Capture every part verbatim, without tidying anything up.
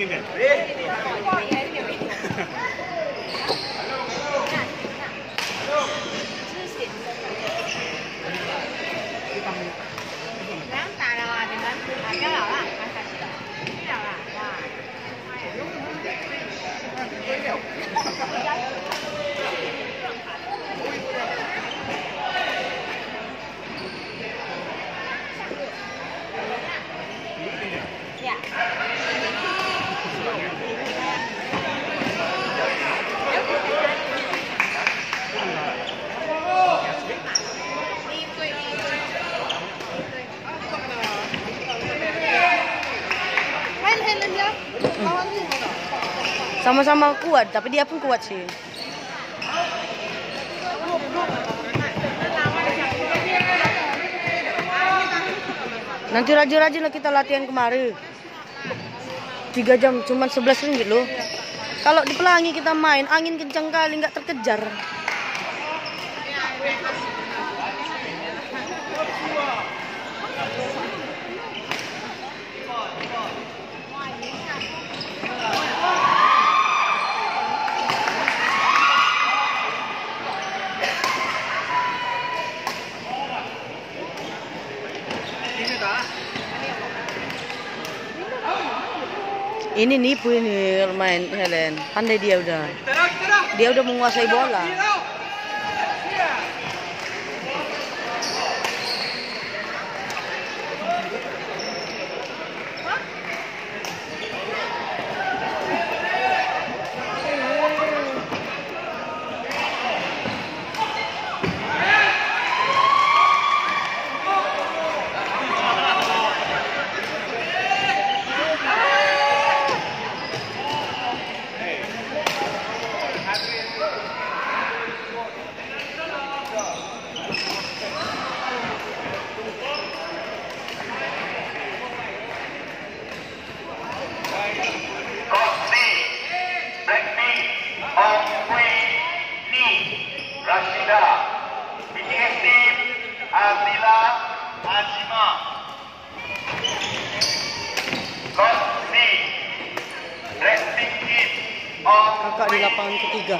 Sama-sama kuat, tapi dia pun kuat sih. Nanti rajin-rajin lah kita latihan kemarin. Tiga jam, cuman sebelas ringgit loh. Kalau di Pelangi kita main, angin kencang kali, nggak terkejar. Ini nipu ini main Helen, pandai dia udah. Dia udah menguasai bola. Kakak di lapangan ketiga.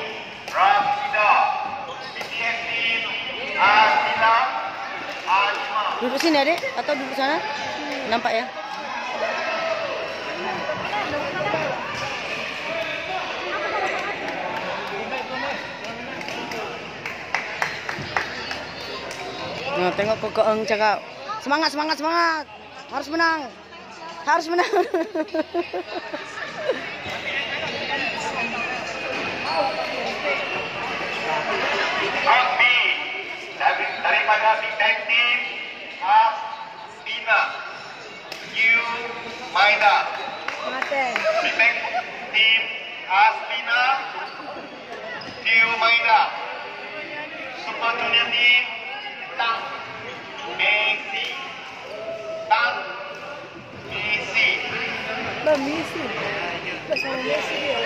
Duduk sini adek atau duduk sana? Nampak ya? Nah, tengok Koko Eng cakap. Semangat, semangat, semangat. Harus menang. Harus menang. Daripada Big Bang Team, Asbina, New Maida. Big Bang Team, Asbina, New Maida. Super Junior Team, Tang, Messi, Tang, Messi. Lah Messi. Lah sama Messi dia.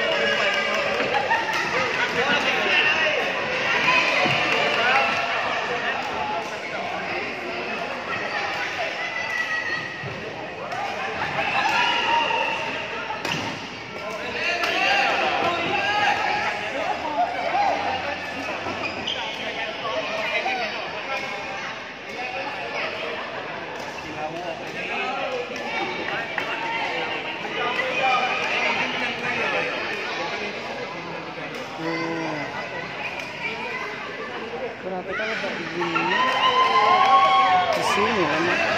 Berapa kalau begini di sini kan?